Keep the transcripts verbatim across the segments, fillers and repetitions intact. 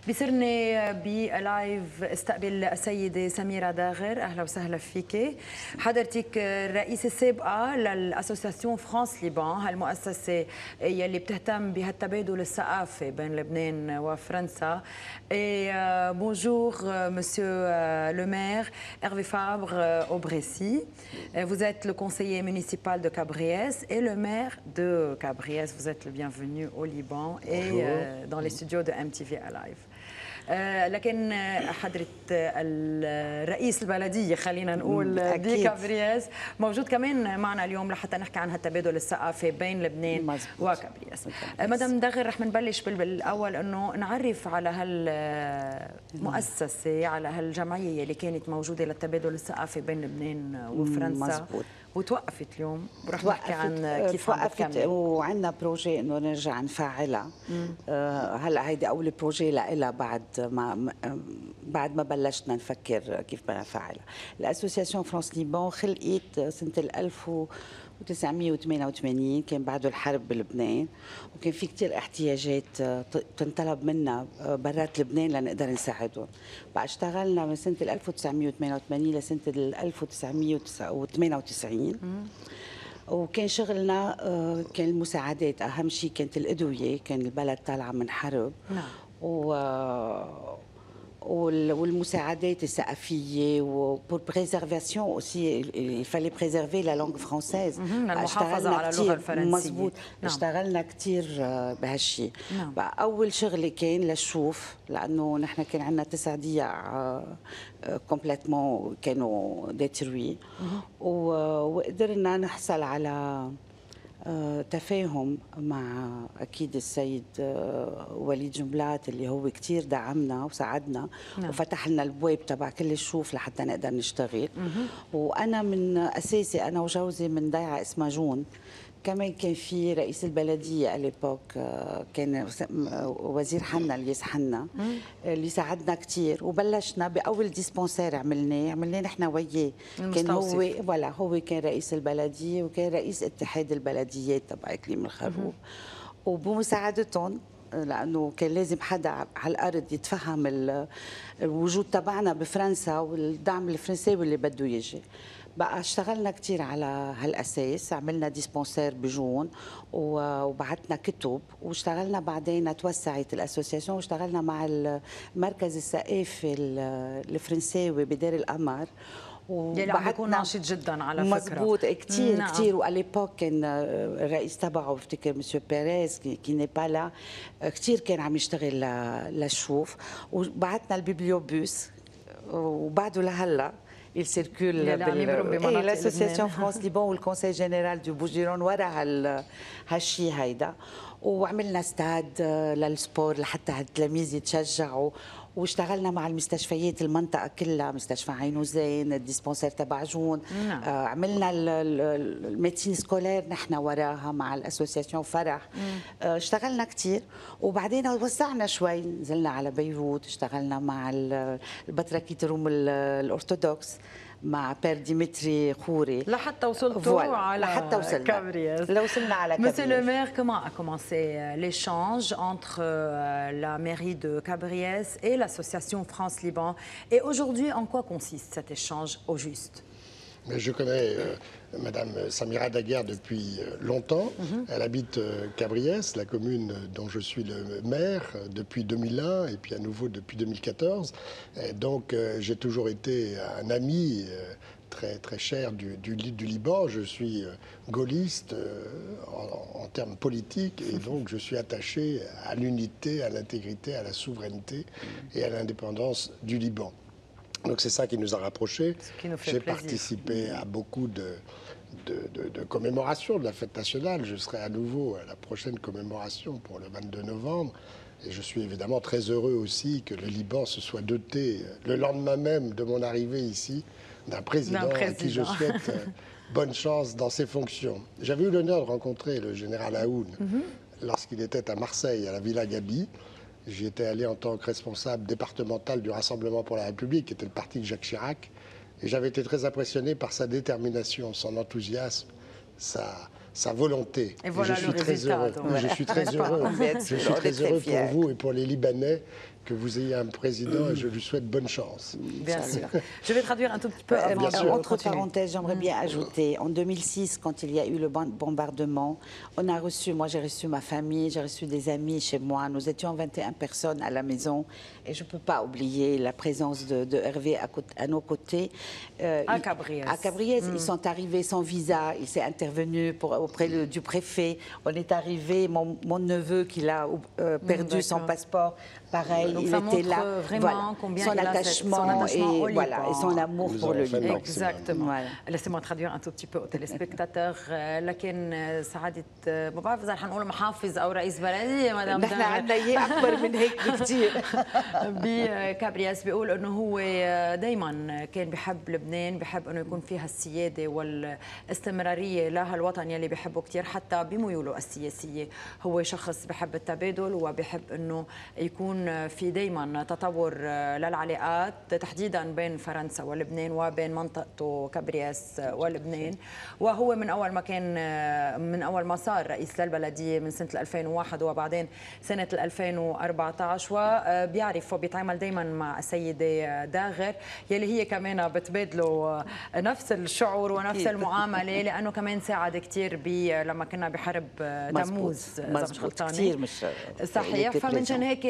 بيسرني بلايف استقبل السيدة سميرة داغر. أهلا وسهلا فيك. حضرتك الرئيسة السابقة للأسوسياسيون فرانس ليبان، هالمؤسسة يلي بتهتم بهالتبادل الثقافي بين لبنان وفرنسا. Bonjour, Monsieur le maire Hervé Fabre Aubrécy. Vous êtes le conseiller municipal de Cabriès et le maire de Cabriès. Vous êtes le bienvenu au Liban et dans les studios de M T V Alive. لكن حضرة الرئيس البلدية خلينا نقول بكابرياس موجود كمان معنا اليوم لحتى نحكي عن هالتبادل الثقافي بين لبنان وكابرياس. مدام داغر، رح نبلش بالاول انه نعرف على هالمؤسسة، على هالجمعية اللي كانت موجودة للتبادل الثقافي بين لبنان وفرنسا. مزبوط. وتوقفت اليوم ورح نحكي عن كيف عم بتكمل. وعندنا بروجي انه نرجع نفعلها. آه هلا هيدي اول بروجي لها بعد ما بعد ما بلشنا نفكر كيف بدنا نفعلها. الاسوسياسيون فرانس ليبان خلقت سنه ألف وتسعمية وثمانية وثمانين، كان بعده الحرب بلبنان وكان في كثير احتياجات تنطلب منا برات لبنان لنقدر نساعدهم. بقى اشتغلنا من سنه ألف وتسعمية وثمانية وثمانين لسنه ألف وتسعمية وثمانية وتسعين. وكان شغلنا كان المساعدات، اهم شيء كانت الادويه، كان البلد طالعه من حرب. نعم. و والمساعدات الثقافيه وبور بريزرفاسيون اوسي الفالي بريزرفي لا لونغ فرونسيز. المحافظه على اللغه الفرنسيه. مزبوط. نعم. اشتغلنا كثير بهالشيء. نعم. بقى اول شغله كان للشوف، لانه نحن كان عندنا تسع دياع كومبليتمون كانوا ديتروي، وقدرنا نحصل على تفاهم مع أكيد السيد وليد جنبلاط اللي هو كتير دعمنا وساعدنا. نعم. وفتح لنا البواب تبع كل الشوف لحتى نقدر نشتغل. وأنا من أساسي أنا وجوزي من ضيعة اسمها جون. كمان كان في رئيس البلدية أليبوك، كان وزير حنا الياس حنا اللي ساعدنا كثير. وبلشنا بأول ديسبونسير عملناه عملناه نحن وياه. كان هو ولا هو كان رئيس البلدية وكان رئيس اتحاد البلديات تبع إقليم الخروف. وبمساعدتهم، لأنه كان لازم حدا على الأرض يتفهم الوجود تبعنا بفرنسا والدعم الفرنساوي اللي بده يجي. بقى اشتغلنا كثير على هالاساس، عملنا ديسبونسير بجون وبعثنا كتب، واشتغلنا بعدين توسعت الاسوسياسيون واشتغلنا مع المركز الثقافي الفرنساوي بدار القمر. يلي عم بيكون ناشط جدا على فكره. مزبوط كثير. نعم. كثير. واليبوك كان الرئيس تبعه بفتكر مسيو بيريز كي ني با لا، كثير كان عم يشتغل للشوف. وبعثنا البيبليوبوس وبعده لهلا il circule بال l'association France Liban والكونسي جنرال دو بوجيرون ورا هال هالشيء هيدا. وعملنا استاد للسبور لحتى التلاميذ يتشجعوا. واشتغلنا مع المستشفيات المنطقه كلها، مستشفى عين وزين، الديسبونسير تبع جون. نعم. آه عملنا الميديسين سكولير نحن وراها مع الاسوسياسيون فرح. آه اشتغلنا كثير. وبعدين وسعنا شوي، نزلنا على بيروت، اشتغلنا مع البطركية روم الأرثوذكس مع بير ديمتري خوري لحتى وصلتوا على لحتى وصلنا كابريس. لو وصلنا على كابريس. Monsieur le maire, comment a commencé l'échange entre la mairie de Cabriès et l'association France-Liban? Et aujourd'hui, en quoi consiste cet échange au juste? Mais je connais euh, Madame Samira Daguerre depuis longtemps. Mm-hmm. Elle habite euh, Cabriès, la commune dont je suis le maire depuis deux mille un et puis à nouveau depuis deux mille quatorze. Et donc euh, j'ai toujours été un ami euh, très très cher du, du, du Liban. Je suis euh, gaulliste euh, en, en termes politiques et donc je suis attaché à l'unité, à l'intégrité, à la souveraineté et à l'indépendance du Liban. Donc c'est ça qui nous a rapprochés. J'ai participé à beaucoup de, de, de, de commémorations de la fête nationale. Je serai à nouveau à la prochaine commémoration pour le vingt-deux novembre. Et je suis évidemment très heureux aussi que le Liban se soit doté, le lendemain même de mon arrivée ici, d'un président, président à qui je souhaite bonne chance dans ses fonctions. J'avais eu l'honneur de rencontrer le général Aoun mm-hmm. lorsqu'il était à Marseille, à la Villa Gaby. J'y étais allé en tant que responsable départemental du Rassemblement pour la République, qui était le parti de Jacques Chirac. Et j'avais été très impressionné par sa détermination, son enthousiasme, sa, sa volonté. Et voilà je le suis très résultat, heureux. donc. Je suis très heureux. Je suis très heureux pour vous et pour les Libanais que vous ayez un président et je lui souhaite bonne chance. Bien sûr. Je vais traduire un tout petit peu Euh, avant bien de Entre continuer. parenthèses, j'aimerais bien ajouter, en deux mille six, quand il y a eu le bombardement, on a reçu, moi j'ai reçu ma famille, j'ai reçu des amis chez moi. Nous étions vingt et une personnes à la maison et je ne peux pas oublier la présence de, de Hervé à, côté, à nos côtés. Euh, à il, Cabriès. À Cabriès, mm. ils sont arrivés sans visa, il s'est intervenu pour, auprès le, du préfet. On est arrivé, mon, mon neveu qui a euh, perdu mm, son passeport, pareil, donc il ça était montre là. vraiment Voilà. combien son, il a attachement son attachement et, au voilà, et son amour pour le Liban. Exactement. Voilà. Laissez-moi traduire un tout petit peu aux téléspectateurs. لكن سعادة ما بعرف إذا رح نقول محافظ أو رئيس بلدية مدام نحن عندنا إياه أكبر من هيك بكثير. بكابرياس بيقول إنه هو دائما كان بحب لبنان، بحب إنه يكون فيها السيادة والاستمرارية لها الوطن يلي بحبه كثير حتى بميوله السياسية. هو شخص بحب التبادل وبحب إنه يكون في دائما تطور للعلاقات تحديدا بين فرنسا ولبنان وبين منطقته كابرياس ولبنان. وهو من اول ما كان من اول ما صار رئيس للبلديه من سنه ألفين وواحد وبعدين سنه ألفين وأربعة عشر وبيعرف وبيتعامل دائما مع السيده داغر يلي هي كمان بتبادله نفس الشعور ونفس المعامله لانه كمان ساعد كثير بي لما كنا بحرب تموز اذا مش غلطانه كثير مش صحيح. فمنشان هيك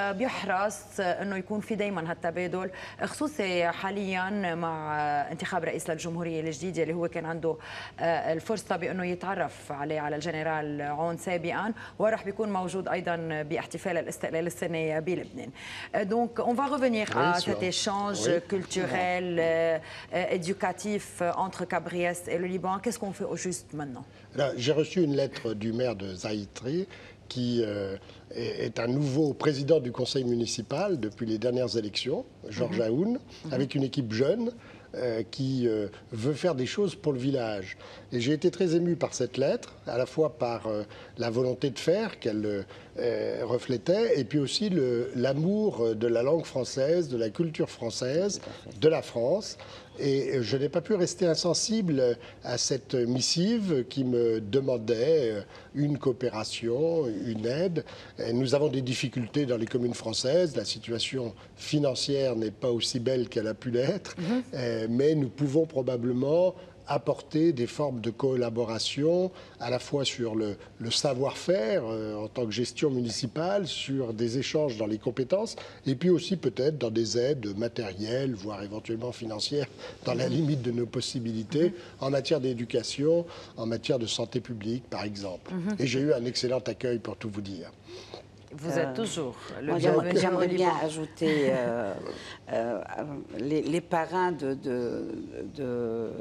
بيحرص انه يكون في دائما هالتبادل خصوصي حاليا مع انتخاب رئيس للجمهوريه الجديد اللي هو كان عنده الفرصه بانه يتعرف عليه على الجنرال عون سابقا وراح بيكون موجود ايضا باحتفال الاستقلال السنه بلبنان. دونك on va revenir à cet échange oui. culturel euh, éducatif entre Cabriès et le Liban. Qu'est-ce qu'on fait au juste maintenant? J'ai reçu une lettre du maire de Zaïtré qui euh, est un nouveau président du conseil municipal depuis les dernières élections, Georges mm-hmm. Aoun, mm-hmm. avec une équipe jeune euh, qui euh, veut faire des choses pour le village. Et j'ai été très ému par cette lettre, à la fois par euh, la volonté de faire qu'elle euh, reflétait, et puis aussi l'amour de la langue française, de la culture française, de la France. Et je n'ai pas pu rester insensible à cette missive qui me demandait une coopération, une aide. Et nous avons des difficultés dans les communes françaises. La situation financière n'est pas aussi belle qu'elle a pu l'être, mm-hmm. mais nous pouvons probablement apporter des formes de collaboration à la fois sur le, le savoir-faire euh, en tant que gestion municipale, sur des échanges dans les compétences et puis aussi peut-être dans des aides matérielles, voire éventuellement financières, dans la limite de nos possibilités, mm-hmm. en matière d'éducation, en matière de santé publique par exemple. Mm-hmm. Et j'ai eu un excellent accueil pour tout vous dire. Vous êtes euh, toujours le bienvenu. J'aimerais bien ajouter euh, euh, les, les parrains de, de, de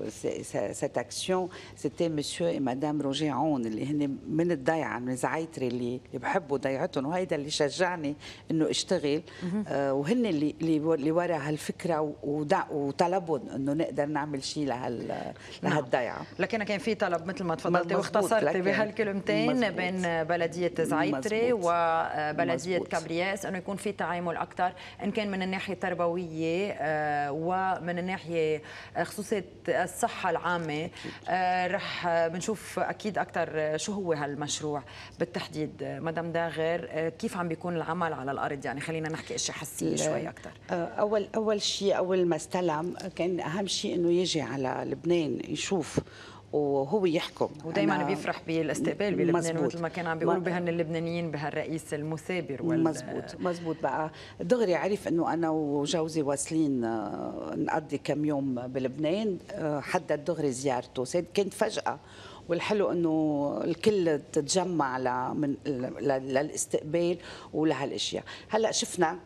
cette action, c'était Monsieur et Madame Roger Aoun اللي هن من الضيعة من زعيتري اللي بحبوا ضيعتهم وهيدا اللي شجعني إنه اشتغل آه وهن اللي اللي ورا هالفكرة وطلبوا إنه نقدر نعمل شيء لهال لهالضيعة. لكن كان في طلب مثل ما تفضلتي واختصرتي بهالكلمتين بين بلدية زعيتري و بلدية كابرياس أنه يكون في تعامل أكثر إن كان من الناحية التربوية ومن الناحية خصوصية الصحة العامة. رح بنشوف أكيد أكثر شو هو هالمشروع بالتحديد. مدام داغر كيف عم بيكون العمل على الأرض؟ يعني خلينا نحكي أشياء حسية شوي أكثر. أول أول شيء أول ما استلم كان أهم شيء إنه يجي على لبنان يشوف وهو يحكم ودائما بيفرح بالاستقبال بلبنان مثل ما كان عم بيقولوا بهن اللبنانيين بهالرئيس المثابر وال... مزبوط مزبوط بقى دغري عرف انه انا وجوزي واصلين نقضي كم يوم بلبنان حدد دغري زيارته كانت فجأة والحلو انه الكل تتجمع من للاستقبال ولهالاشياء. هلا شفنا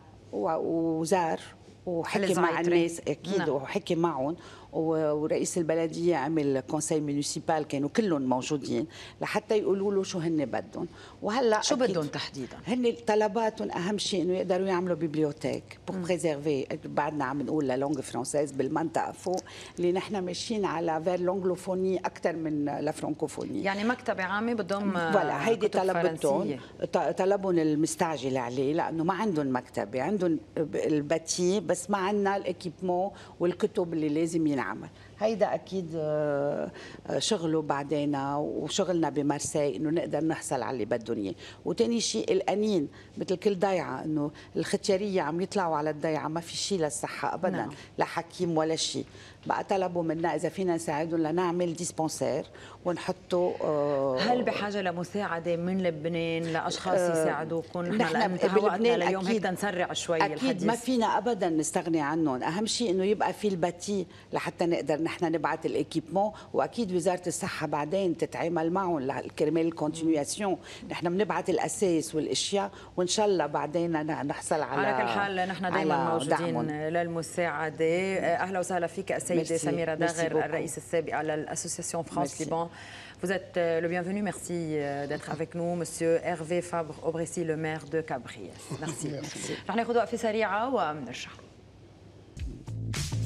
وزار وحكي مع الناس اكيد نعم. وحكي معهم ورئيس البلديه عمل كونسي مونسيبال كانوا كلهم موجودين لحتى يقولوا له شو هن بدهم. وهلا شو بدهم تحديدا؟ هن طلباتهم اهم شيء انه يقدروا يعملوا بيبليوتيك بور بريزيرفي. بعدنا عم نقول لا لونغ فرانسيز بالمنطقه فوق اللي نحن ماشيين على فير لونغلوفوني اكثر من لا فرانكوفوني. يعني مكتبه عامه بدهم ولا هيدي طلبتهم طلبهم المستعجل عليه لانه ما عندهم مكتبه عندهم الباتي بس ما عندنا الاكيبمون والكتب اللي لازم ينعمل. هيدا اكيد شغله بعدين وشغلنا بمارسي انه نقدر نحصل على اللي بدهم اياه. وثاني شيء القنين مثل كل ضيعه، انه الختياريه عم يطلعوا على الضيعه ما في شيء للصحه ابدا، نعم. لا حكيم ولا شيء. بقى طلبوا منا اذا فينا نساعدهم لنعمل ديسبونسير ونحطه. آه هل بحاجه لمساعده من لبنان لاشخاص آه يساعدوكم؟ نحن بلبنان اليوم هيك نسرع شوي أكيد الحديث. أكيد ما فينا ابدا نستغني عنهم، اهم شيء انه يبقى في الباتي لحتى نقدر نحن نبعث الايكيبمون، واكيد وزاره الصحه بعدين تتعامل معهم كرمال الكونتينياسيون. نحن بنبعث الاساس والاشياء وان شاء الله بعدين نحصل على على كل حال نحن دائما موجودين للمساعده. اهلا وسهلا فيك السيده سميرة داغر الرئيسة السابقة de l'association France-Liban. Vous êtes le bienvenu. Merci d'être avec nous, Monsieur Hervé Fabre-Aubressy, le maire de Cabriès. Merci. رح ناخذ وقفة سريعة ونرجع.